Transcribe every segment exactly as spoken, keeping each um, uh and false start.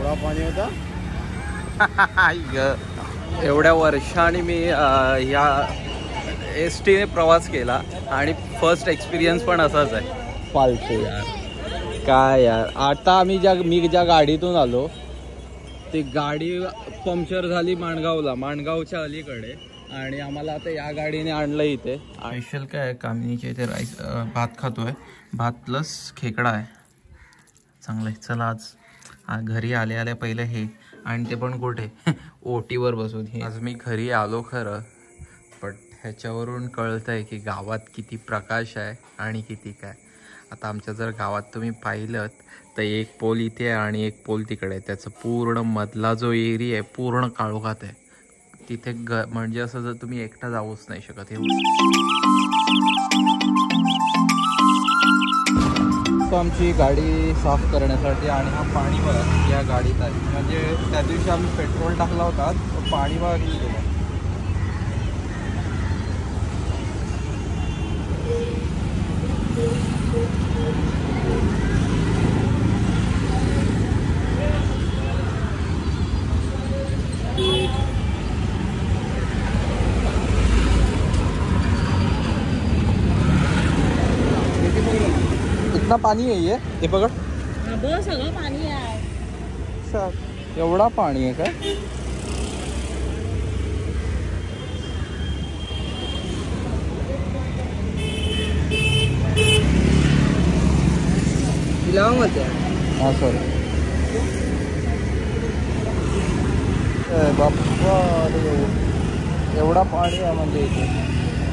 एवढा पाणी होता. एवढ्या वर्षांनी मी ह्या एस टीने प्रवास केला आणि फर्स्ट एक्सपिरियन्स पण असाच आहे. फालतू यार काय यार. आता आम्ही ज्या मी ज्या गाडीतून आलो ती गाडी पंक्चर झाली माणगावला, माणगावच्या अलीकडे, आणि आम्हाला आता या गाडीने आणलं इथे. स्पेशल काय आहे, कामिनीच्या इथे राईस भात खातोय, भात प्लस खेकडा आहे. चांगलं आहे. चला आज घरी आले आले पहिले हे, आणि ते पण कुठे ओटीवर बसून. हे आज मी घरी आलो खरं, पण ह्याच्यावरून कळतंय की गावात किती प्रकाश आहे आणि किती काय. आता आमच्या जर गावात तुम्ही पाहिलं तर एक पोल इथे आहे आणि एक पोल तिकडे आहे. त्याचं पूर्ण मधला जो एरिया आहे पूर्ण काळोखात आहे. तिथे ग म्हणजे असं जर तुम्ही एकटा जाऊच नाही शकत. हे तो आमची गाडी साफ करण्यासाठी, आणि हा पाणी बघा या गाडीत आहे. म्हणजे त्या दिवशी आम्ही पेट्रोल टाकला होता, तो पाणी बघा किती गेलं. इतना पाणी आहे ये, हे बघ सगळं पाणी आहे. एवढा पाणी आहे काय? हा सॉरी बाप्पा, एवढा पाणी आहे म्हणजे इथे.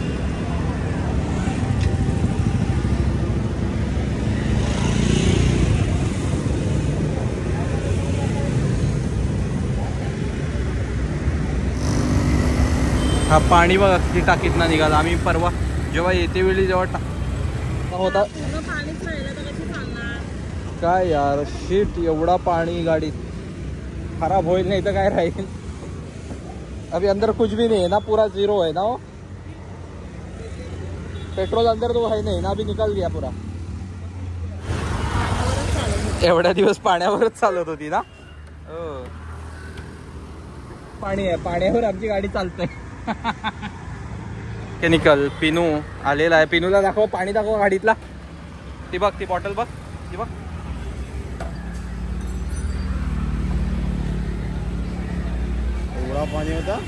हा पाणी बघा किती टाकीतनं निघाला. आम्ही परवा जेव्हा येते वेळी जेव्हा टाक होता काय यार, शीट एवढा पाणी गाडीत. खराब होईल नाही तर काय राहील. अभी अंदर कुछ भी नहीं है ना, पूरा जीरो है ना. वो पेट्रोल अंदर तो है नहीं ना, अभी निकल गया पूरा. एवढ्या दिवस पाण्यावरच चालत होती ना. हो पाणी आहे, पाण्यावर आमची गाडी चालते. केमिकल पिनू आलेला आहे. पिनूला दाखव, पाणी दाखव गाडीतला. ती बघ, ती बॉटल बघ, ती बघ. एवढा पाणी होता.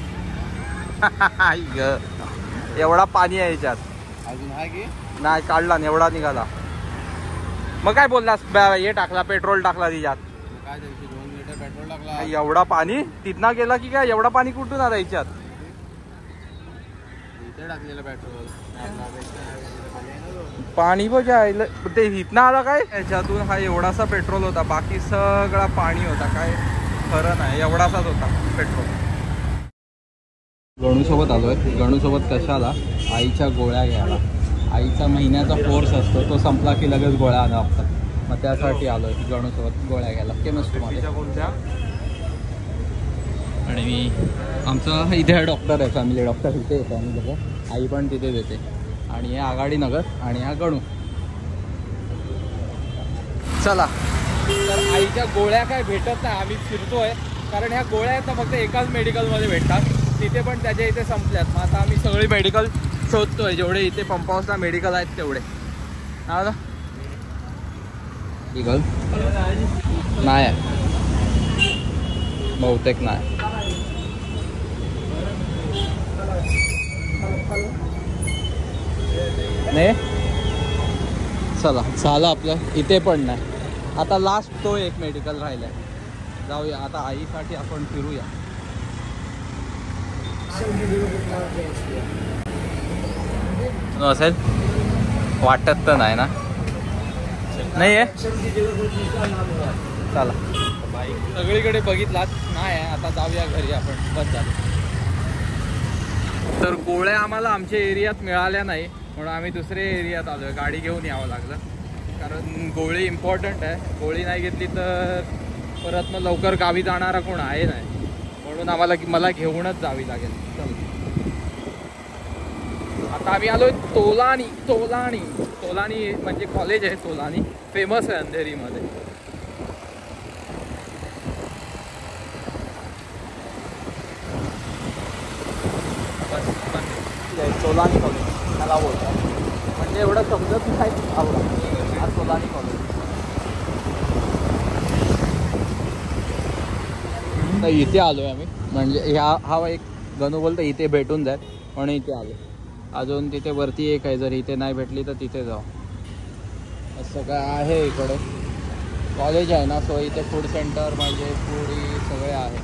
एवढा पाणी आहे याच्यात. अजून आहे की नाही, काढला एवढा निघाला. मग काय बोललास, हे टाकला पेट्रोल टाकला तिच्यात. काय दोन लिटर पेट्रोल टाकला. एवढा पाणी तिथनं गेला की काय? एवढा पाणी कुठून आला याच्यात? टाकलेलं पेट्रोल पाणी बघायला ते इथनं आला काय? याच्यातून हा एवढासा पेट्रोल होता, बाकी सगळा पाणी होता. काय खरं नाही, एवढासाच होता पेट्रोल. गणूसोबत आलोय. गणूसोबत कशाला? आईच्या गोळ्या घ्यायला. आईचा महिन्याचा कोर्स असतो, तो संपला की लगेच गोळ्या आणा लागतात. मग त्यासाठी आलोय गणूसोबत गोळ्या घ्यायला केमिस्ट्रीमध्ये. आणि मी आमचा इथे डॉक्टर आहे, फॅमिली डॉक्टर इथे येतो आम्ही बघा. आई पण तिथेच येते. आणि हे आघाडी नगर आणि हा गणू. चला, तर आईच्या गोळ्या काय भेटत नाही, आम्ही फिरतोय. कारण ह्या गोळ्या आहेत ना फक्त एकाच मेडिकलमध्ये भेटतात. तिथे पण त्याच्या इथे संपल्यात. मग आता आम्ही सगळी मेडिकल शोधतोय, जेवढे इथे पंप हाऊसला मेडिकल आहेत तेवढे. हा ना मेडिकल नाही आहे बहुतेक, नाही. नाही चला, झालं आपलं. इथे पण नाही. आता लास्ट तो एक मेडिकल राहिलाय. जाऊया आता, आईसाठी आपण फिरूया. असेल वाटत तर नाही ना. नाही आहे. चला, सगळीकडे बघितलात नाही आहे. आता जाऊया घरी आपण. बस झालं. तर गोळ्या आम्हाला आमच्या एरियात मिळाल्या नाही, म्हणून आम्ही दुसऱ्या एरियात आलो आहे. गाडी घेऊन यावं लागलं, कारण गोळी इम्पॉर्टंट आहे. गोळी नाही घेतली तर परत मग लवकर गावी जाणारा कोण आहे नाही, म्हणून आम्हाला मला घेऊनच जावी लागेल. चल, आता आम्ही आलो आहे तोलानी. तोलानी तोलानी म्हणजे कॉलेज आहे. तोलानी फेमस आहे अंधेरीमध्ये. सोलानी कॉलेज त्याला बोलतात. म्हणजे एवढं समजत नाही आवडा हा सोलानी कॉलेज. तर इथे आलो आहे आम्ही. म्हणजे ह्या हा एक गणू बोलतो इथे भेटून जाईल म्हणून इथे आलो. अजून तिथे वरती एक आहे, जर इथे नाही भेटली तर तिथे जाऊ. असं काय आहे इकडे कॉलेज आहे ना, सो इथे फूड सेंटर म्हणजे फूड सगळे आहे.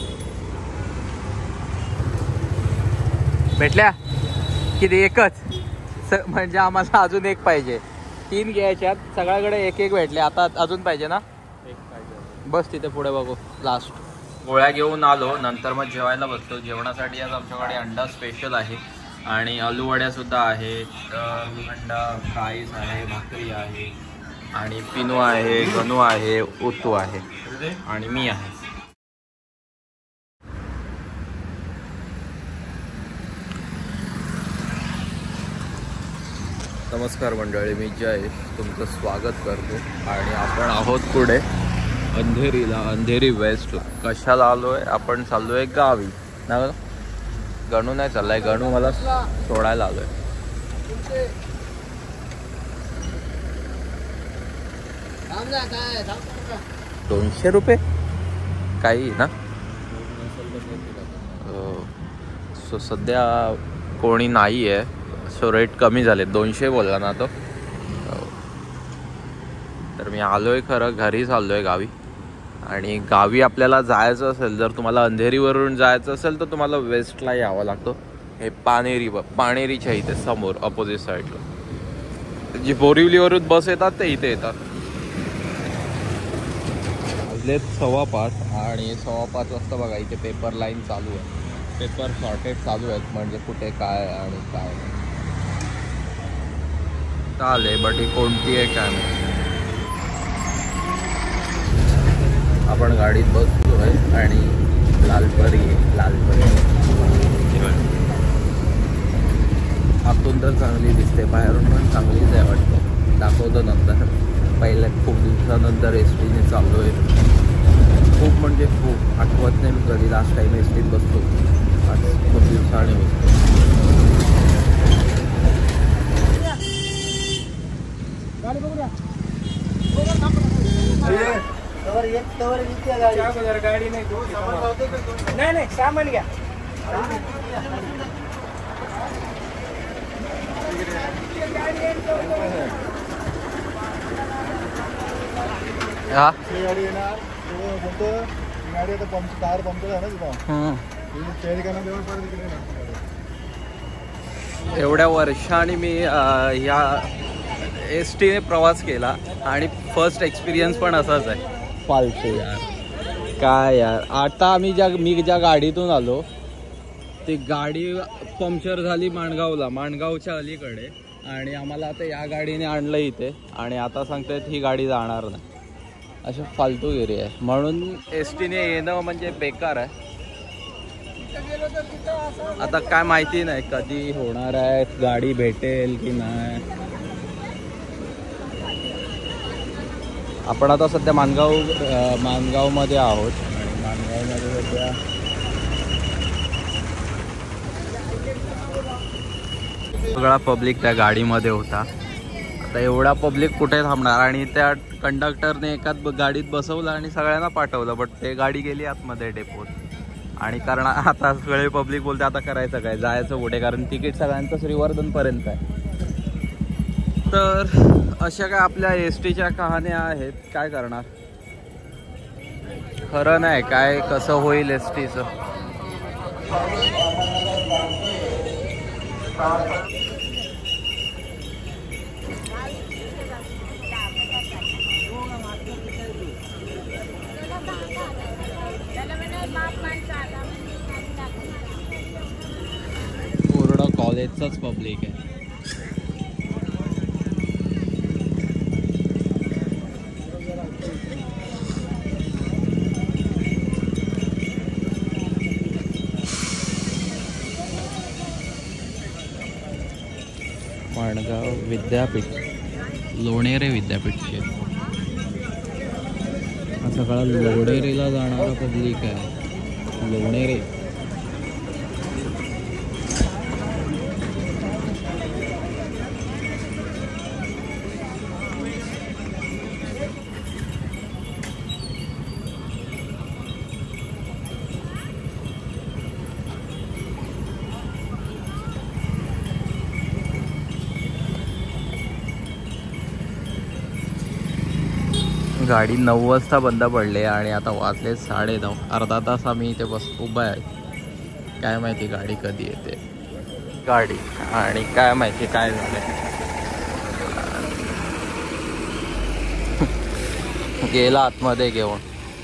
भेटल्या किती? एकच स म्हणजे आम्हाला अजून एक पाहिजे. तीन घ्यायच्यात, सगळ्याकडे एक एक भेटले. आता अजून पाहिजे ना एक पाहिजे. बस तिथे पुढे बघू. लास्ट गोळ्या घेऊन आलो, नंतर मग जेवायला बसतो. जेवणासाठी आज आमच्याकडे अंडा स्पेशल आहे आणि आलू वड्यासुद्धा आहेत. अंडा फ्राईज आहे, भाकरी आहे आणि पिनू आहे, गणू आहे, उतू आहे आणि मी आहे. नमस्कार मंडळी, मी जयेश तुमचं स्वागत करतो. आणि आपण आहोत पुढे अंधेरीला, अंधेरी वेस्ट. कशाला आलो आहे? आपण चाललो आहे गावी ना. गणू नाही चाललाय, गणू मला सोडायला आलो आहे. दोनशे रुपये काही ना. सो सध्या कोणी नाही आहे, सो रेट कमी झाले. दोनशे बोलला ना तो. तर मी आलोय खरं, घरी चाललोय गावी. आणि गावी आपल्याला जायचं असेल, जर तुम्हाला अंधेरीवरून जायचं असेल तर तुम्हाला वेस्टला यावं लागतं. हे पानेरी पानेरीच्या इथे समोर अपोजिट साईडला जी बोरिवलीवरून बस येतात ते इथे येतात. वाजलेत सव्वा पाच आणि सव्वा पाच वाजता बघा इथे पेपर लाईन चालू आहे. पेपर शॉर्टेज चालू आहेत, म्हणजे कुठे काय आणि काय चालेल. बट ही कोणती आहे काय नाही. आपण गाडीत बसलो आहे आणि लालपरी लालपरी आतून तर चांगली दिसते, बाहेरून पण चांगलीच आहे वाटतं. दाखवतो नंतर. पहिल्या खूप दिवसानंतर एस टीने चाललो आहे. खूप म्हणजे खूप आठवत नाही मी कधी लास्ट टाईम एस टीत बसतो. आज खूप दिवसाने बसतो. गाडी नाही नाही सामान घ्या. हा गाडी येणार गाडी आता पंप कार पंक्चर आहे ना तुला. एवढ्या वर्षांनी मी ह्या एस टीने प्रवास केला आणि फर्स्ट एक्सपिरियन्स पण असाच आहे. फालतू यार काय यार. आता आम्ही ज्या मी ज्या गाडीतून आलो ती गाडी पंक्चर झाली माणगावला, माणगावच्या अलीकडे. आणि आम्हाला आता या गाडीने आणलं इथे आणि आता सांगतायत ही गाडी जाणार नाही. अशी फालतूगिरी आहे. म्हणून एस टीने येणं म्हणजे बेकार आहे. आता काय माहिती नाही कधी होणार आहे, गाडी भेटेल की नाही. आपण आता सध्या माणगाव माणगावमध्ये आहोत आणि माणगावमध्ये सध्या सगळा पब्लिक त्या गाडीमध्ये होता. आता एवढा पब्लिक कुठे थांबणार. आणि त्या कंडक्टरने एकाच गाडीत बसवलं आणि सगळ्यांना पाठवलं. बट ते गाडी गेली आतमध्ये डेपोत. आणि कारण आता सगळे पब्लिक बोलते आता करायचं काय, जायचं कुठे, कारण तिकीट सगळ्यांचं श्रीवर्धनपर्यंत आहे. तर अशा काय आपल्या एस टीच्या कहाण्या आहेत. काय करणार, खरं नाही काय कसं होईल एस टीचं. पूर्ण कॉलेजचंच पब्लिक आहे. माणगाव विद्यापीठ, लोणेरे विद्यापीठचे. हा सगळा लोणेरेला जाणारा पब्लिक आहे. लोणेरे गाडी नऊ वाजता बंद पडले आणि आता वाजले साडे नऊ. अर्धा तास आम्ही इथे बस उभा आहे. काय माहिती गाडी कधी येते. गाडी आणि काय माहिती काय झालंय. गेला आतमध्ये घेऊन.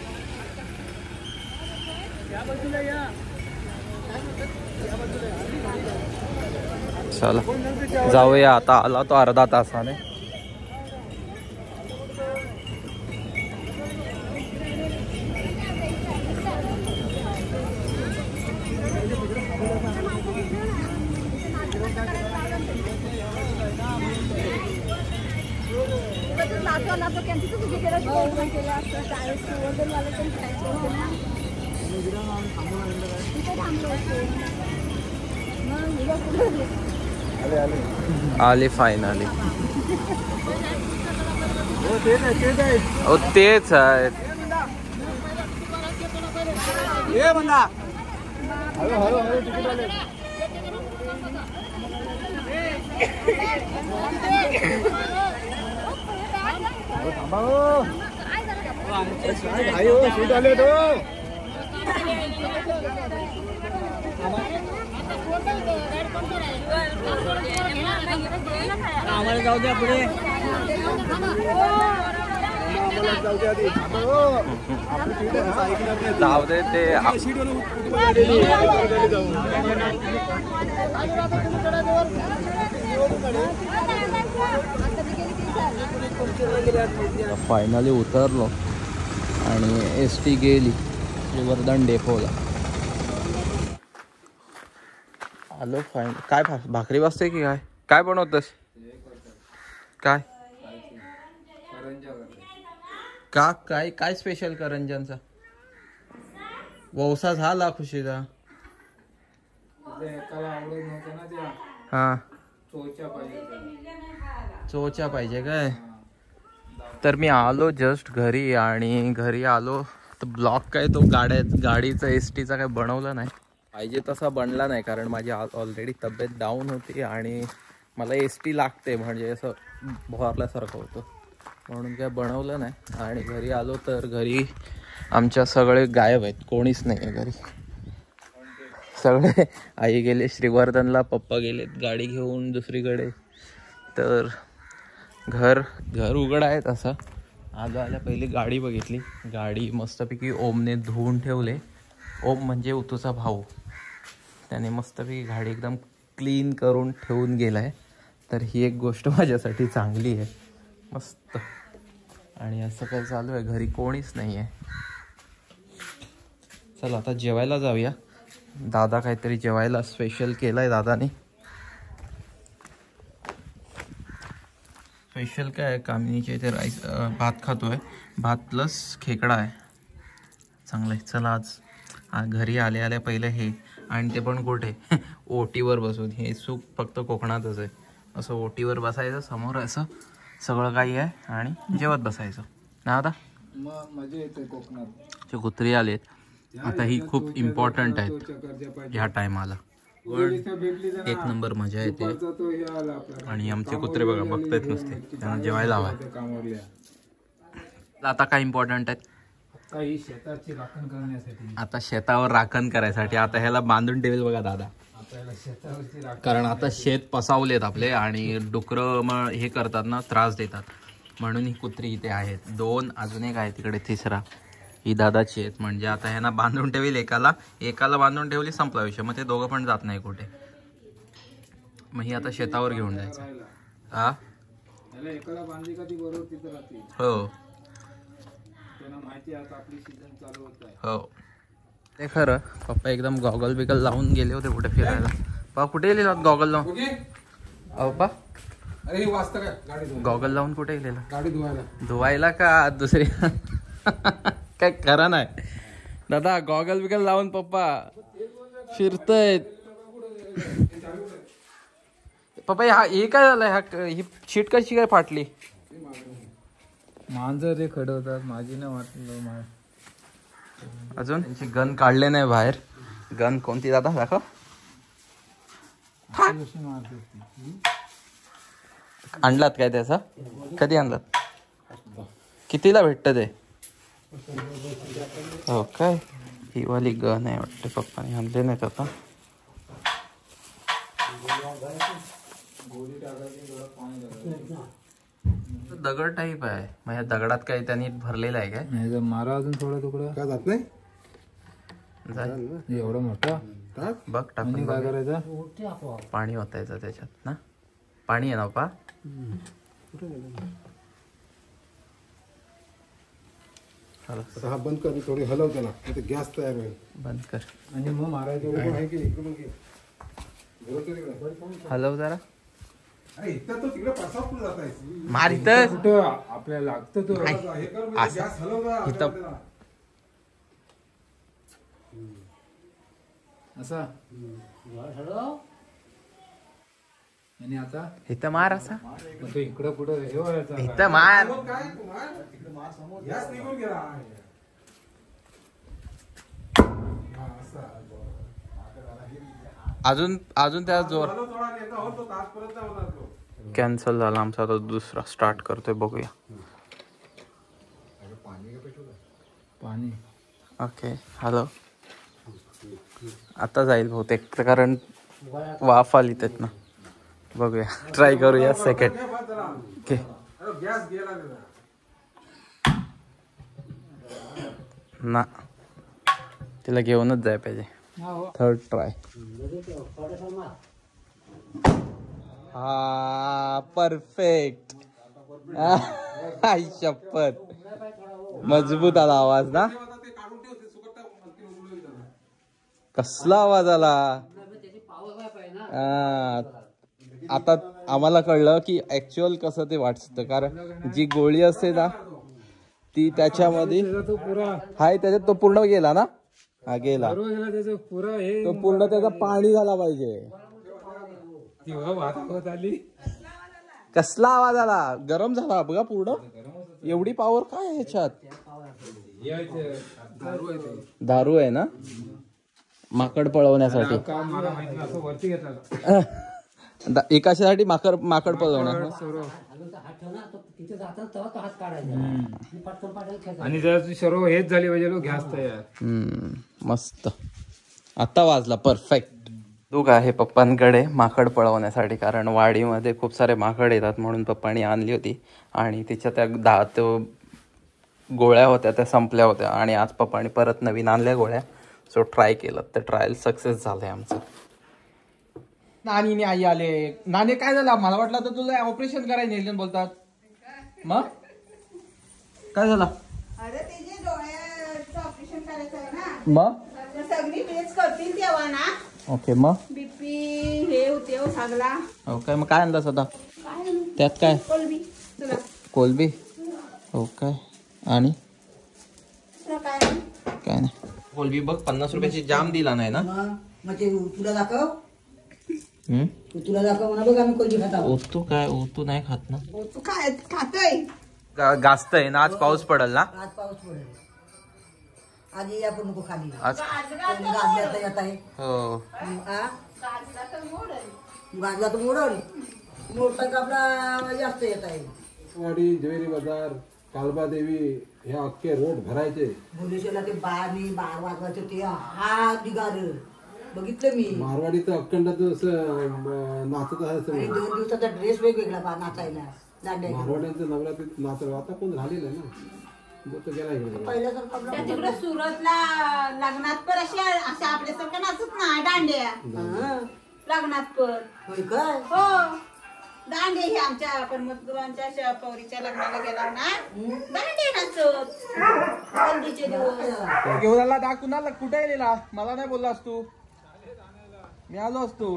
चला जाऊया आता. आला तो अर्धा तासाने. आले फायनली. हो तेच आहेत. आम्हाला जाऊ द्या पुढे. जाऊ दे ते. फायनली उतरलो आणि एस टी गेली श्रीवर्धन डेपोला. आलो फाईन. काय भाकरी वाजते की काय काय बनवतस काय का काय काय स्पेशल करंजांचा वौसा झाला खुशीचा. हा चोच्या पाहिजे काय. तर मी आलो जस्ट घरी आणि घरी आलो तर ब्लॉक काय तो गाड्या गाडीचा एस टीचा काय बनवला नाही. पाहिजे तसा बनला नाही कारण माझी ऑलरेडी तब्येत डाऊन होती आणि मला एस टी लागते म्हणजे असं भोरल्यासारखं होतं म्हणून काय बनवलं नाही. आणि घरी आलो तर घरी आमच्या सगळे गायब आहेत. कोणीच नाही आहे घरी. सगळे आई गेले श्रीवर्धनला, पप्पा गेलेत गाडी घेऊन दुसरीकडे. तर घर घर उघड आहे तसं. आलो आल्या पहिली गाडी बघितली. गाडी मस्तपैकी ओमने धुवून ठेवले. ओम म्हणजे उतूचा भाऊ. त्याने मस्तपैकी गाडी एकदम क्लीन करून ठेवून गेला आहे. तर ही एक गोष्ट माझ्यासाठी चांगली आहे. मस्त. आणि असं काय चालू आहे घरी कोणीच नाही आहे. चला आता जेवायला जाऊया. दादा काहीतरी जेवायला स्पेशल केलं आहे दादाने. स्पेशल काय आहे कामिनीच्या इथे राईस भात खातो आहे. भात प्लस खेकडा आहे. चांगलं आहे. चला आज आज घरी आले आल्या पहिलं हे आणि ते पण कुठे ओटीवर बसून. हे सुख फक्त कोकणातच आहे. असं ओटीवर बसायचं समोर असं सगळं काही आहे आणि जेवत बसायचं ना. आता मजा येते कोकणात. ते कुत्री आलेत आता. ही खूप इम्पॉर्टंट आहेत ह्या टायमाला. एक नंबर मजा येते. आणि आमचे कुत्रे बघा बघतायत नसते त्यांना जेवायला हवंय. आता काय इम्पॉर्टंट आहेत शेताची राखण करण्यासाठी. आता शेतावर राखण करायसाठी आता ह्याला बांधून ठेवेल बघा दादा. कारण आता शेत पसावलेत आपले आणि डुकरं मग हे करतात ना त्रास देतात म्हणून ही कुत्री इथे आहेत. दोन अजून एक आहे तिकडे तिसरा. ही दादाची आहेत. म्हणजे आता ह्यांना बांधून ठेवेल. एकाला एकाला बांधून ठेवली संपला विषय. मग ते दोघं पण जात नाही कुठे. मग ही आता शेतावर घेऊन जायचं. हा हो हो ते खरं. पप्पा एकदम गॉगल बिगल लावून गेले होते कुठे फिरायला. पप्पा कुठे गेले गॉगल लावून. अहो पप्पा गॉगल लावून कुठे गेलेला. गाडी धुवायला. धुवायला का दुसरी काय करा नाही दादा. गॉगल बिगल लावून पप्पा फिरतायत. पप्पा हा हे काय झालंय. हा ही शीट कशी काय फाटली. मांजर रे खडवतात. माझी नाही वाटलं. अजून त्यांची गन काढले नाही बाहेर. गन कोणती दादा दाखव. आणलात काय त्याचा. कधी आणलात. कितीला भेटतं ते? हो काय, ही वाली गन आहे वाटते, पप्पाने आणले नाहीत आता. दगड टाईप आहे, म्हणजे दगडात काही त्यांनी भरलेलं आहे काय? नाही तर मारा अजून थोडा तुकडा. काय जात नाही जाय. एवढा मोठा बघ टाकून आणि काय बघ. करायचं? पाणी ओतायचं त्याच्यात ना. पाणी आहे ना पा. आता हा बंद कर, थोडी हलवते ना, आता गॅस तयार होईल. बंद कर. आणि मग मारायचं. इकडून आहे की इकडून घे. बरोबर इकडे. हलव जरा. अरे इथं तो तिकडे पासा फुल जात आहे. मार इथं. कुठं आपल्याला लागतं तो. हे कर म्हणजे गॅस हलव ना. इथं. असा. आणि आता इथं मार असा. मग तो इकडं कुठं हे व्हायचा. इथं मार. काय कुमार तिकडे मार समोर गॅस निघून गेला. हा असा. अजून अजून त्या जोर. हलव थोडा नेता होतो तासपर्यंत होणार तो. कॅन्सल झाला आमचा, आता दुसरा स्टार्ट करतोय, बघूया. पाणी. Okay hello. आता जाईल बहुतेक, कारण वाफ आली त्यात ना. बघूया, ट्राय करूया सेकंड. ओके गॅस गेला ना, तिला घेऊनच जाय पाहिजे. Third try. हा परफेक्ट. आई शपथ, मजबूत आला आवाज ना. कसला आवाज आला. आता आम्हाला कळलं की ऍक्च्युअल कसं ते वाटतं, कारण जी गोळी असते ना ती त्याच्यामध्ये तो पुरा हाय, त्याच्यात तो पूर्ण गेला ना. हा गेला त्याचं पुरा हे तो पूर्ण, त्याचा पाणी झाला पाहिजे. ती वाहत आली. कसला आवाज आला, गरम झाला बघा पूर्ण. एवढी पॉवर काय आहे ह्याच्यात. दारू आहे ना, माकड पळवण्यासाठी. एकासाठी माकड माकड पळवणार. आणि जर सर्व हेच झाली पाहिजे गॅस तयार. हम्म मस्त. आता वाजला परफेक्ट. दूध आहे पप्पांकडे माकड पळवण्यासाठी, कारण वाडीमध्ये खूप सारे माकड येतात म्हणून पप्पांनी आणली होती. आणि तिच्या त्या दहा तो गोळ्या होत्या त्या संपल्या होत्या, आणि आज पप्पांनी परत नवीन आणल्या गोळ्या. सो ट्राय केलं, तर ट्रायल सक्सेस झालंय आमचं. नानी आई आले. नानी काय झालं, मला वाटलं तर तुला ऑपरेशन करायला नेलं बोलतात. मग काय झालं. अरे ते जे डोळ्याचं ऑपरेशन करायचं आहे ना, मग तर सगळी टेस्ट करतील तेव्हा ना. ओके मग बीपी हे होते हो सगळा. हो काय, मग काय आणलं आता काय त्यात? काय कोलबी तुला कोलबी. हो काय, आणि तुला काय काय नाही. कोलबी बघ पन्नास रुपयाची जाम दिला नाही ना. मग ते तुला दाखव. हम्म तुला दाखव म्हणा. बघ आम्ही कोलबी खाता. ओतू काय, ओतू नाही खात ना. तू काय खातोय. गाजत आहे ना, आज पाऊस पडेल ना. आज पाऊस पडेल. आधी आपण नको खाली. आज गाजल्यात येत आहे. हो हा? गाजला तर मोडल. मोडता कापला जास्त येत आहे. वाडी, ज्वेरी बाजार, कालबा देवी हे अख्खे रोड भरायचे. भुवनेश्वरला ते बाणी बार वाजवायचे ते हा दिगार बघितलं मी. मारवाडी तर अखंड असं नाचत आणि आहे. दोन दिवसाचा ड्रेस वेगवेगळा बा नाचायला दांड्या. मारवाड्यांचं नवरात्रीत नाचलं, आता कोण झालेलं आहे ना. तो गेला इकडे. पहिल्यासारखं त्या आपलं तिकडे सुरतला लग्नात पण अशा अशा आपल्यासारखं नाचत ना दांड्या. हा. लग्नात पण होय काय. हो दांडे हे आमच्या आपण मधुरांच्या पौरीच्या लग्नाला गेला ना, दांडे नाचत हल्दीचे दिवस. घेऊन आला दा कुणाला, कुठे गेलेला मला नाही बोललास तू. मी आलो असतो.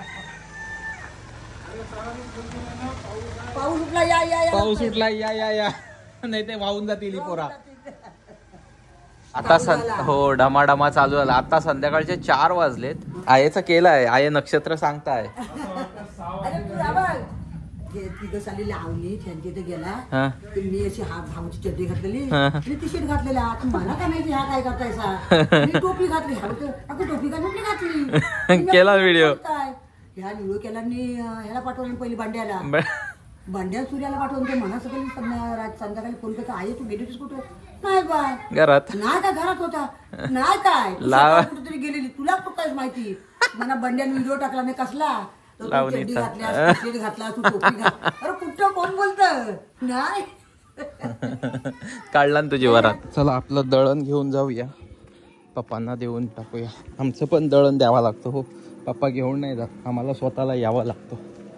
पाऊस उठला. या या या पाऊस उठला. या या या नाही ते वाहून जातील ही पोरा. आता सं हो डमाडमा चालू झाला. आता संध्याकाळचे चार वाजलेत. आयेचं केलंय, आये नक्षत्र सांगताय. अरे तुला बघ ते तिघं साली लावली त्यांच्या इथे गेला. हा तर मी अशी हा भाऊची चड्डी घातलेली हा. आणि टी शर्ट घातलेला. आता मला काय माहिती हा काय करतायसा. मी टोपी घातली. हा म्हणतो, अगं टोपी काय म्हटली घातली. केला व्हिडिओ. काय ह्या व्हिडिओ केला आणि ह्याला पाठवला पहिली भांड्याला. बंड्या सूर्याला पाठवून तो म्हणा सकाळी संध्या- संध्याकाळी फोन करतो आई तू गेली होतीस कुठं नाही बाय घरात नाही का घरात होता नाही काय तू लावा. सकाळी कुठेतरी गेलेली तुला काय माहिती मला बंड्याने व्हिडिओ टाकला नाही कसला तो तू लावणी चड्डी टा- घातल्या टी-शर्ट घातला तू टोपी घात अरे कुठं कोण बोलत नाही काढला ना तुझी वरात. चला आपलं दळण घेऊन जाऊया, पप्पांना देऊन टाकूया. आमचं पण दळण द्यावा लागतो हो, पप्पा घेऊन नाही जात, आम्हाला स्वतःला यावं लागतं.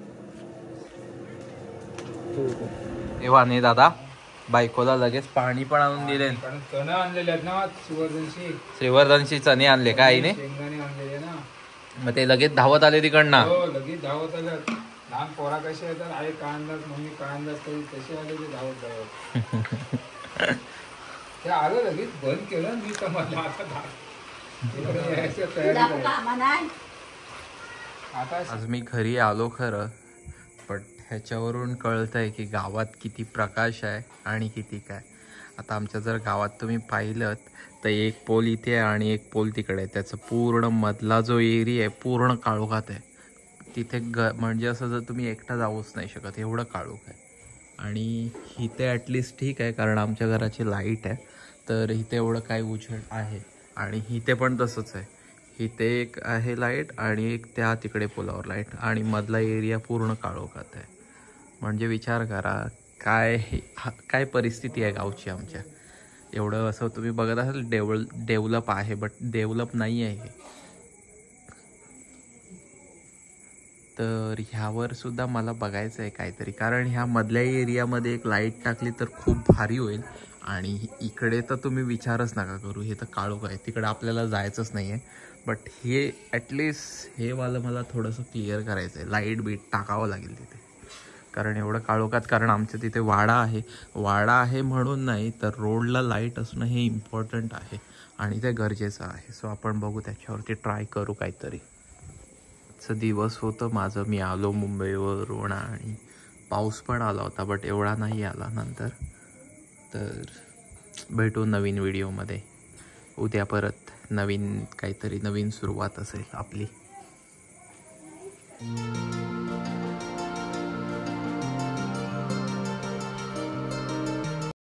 तेव्हा नाही दादा बायकोला लगेच पाणी पण आणून दिले. कारण चण आणलेले आहेत ना श्रीवर्धनशी श्रीवर्धनशी चणे आणले का आईने, शेंगदाणे आणलेले ना. मग ते लगेच धावत आले तिकडनं. हो लगेच धावत आलं. लहान पोरा कसे येतात आई काय अंदाज मम्मी काय अंदाज तरी तसे आले ते धावत धावत ते आलं लगेच बंद केलं मी तर मला आता धा- इकडे यायचं तयारी झाली. कामा नाही आता आज मी घरी आलो खरं, पण ह्याच्यावरून कळतंय की गावात किती प्रकाश आहे आणि किती काय. आता आमच्या जर गावात तुम्ही पाहिलं तर एक पोल इथे आहे आणि एक पोल तिकडे आहे, त्याचं पूर्ण मधला जो एरिया आहे पूर्ण काळोखात आहे. तिथे ग म्हणजे असं जर तुम्ही एकटा जाऊच नाही शकत, एवढं काळोख आहे. आणि इथे ॲटलिस्ट ठीक आहे कारण आमच्या घराची लाईट आहे, तर इथे एवढं काय उजेड आहे. आणि इथे पण तसंच आहे, इथे एक आहे लाईट आणि एक त्या तिकडे पोलावर लाईट आणि मधला एरिया पूर्ण काळोखात आहे. म्हणजे विचार करा काय हा- काय परिस्थिती आहे गावची आमच्या. एवढं असं तुम्ही बघत असाल डेव्हल डेव्हलप आहे, बट डेव्हलप नाही आहे हे. तर ह्यावर सुद्धा मला बघायचं आहे काहीतरी, कारण ह्या मधल्या एरियामध्ये एक लाईट टाकली तर खूप भारी होईल. आणि इकडे तर तुम्ही विचारच नका करू, हे तर काळोख आहे, तिकडे आपल्याला जायचंच नाही आहे. बट हे ॲटलिस्ट हे वालं मला थोडंसं क्लिअर करायचं आहे, लाईट बीट टाकावं लागेल तिथे, कारण एवढं काळोखात. कारण आमच्या तिथे वाडा आहे, वाडा आहे म्हणून नाही तर रोडला लाईट असणं हे इम्पॉर्टंट आहे आणि ते गरजेचं आहे. सो आपण बघू, त्याच्यावरती ट्राय करू काहीतरी. चं दिवस होतं माझं, मी आलो मुंबईवरून आणि पाऊस पण आला होता बट एवढा नाही आला नंतर. तर भेटू नवीन व्हिडिओमध्ये उद्या, परत नवीन काहीतरी नवीन सुरुवात असेल आपली.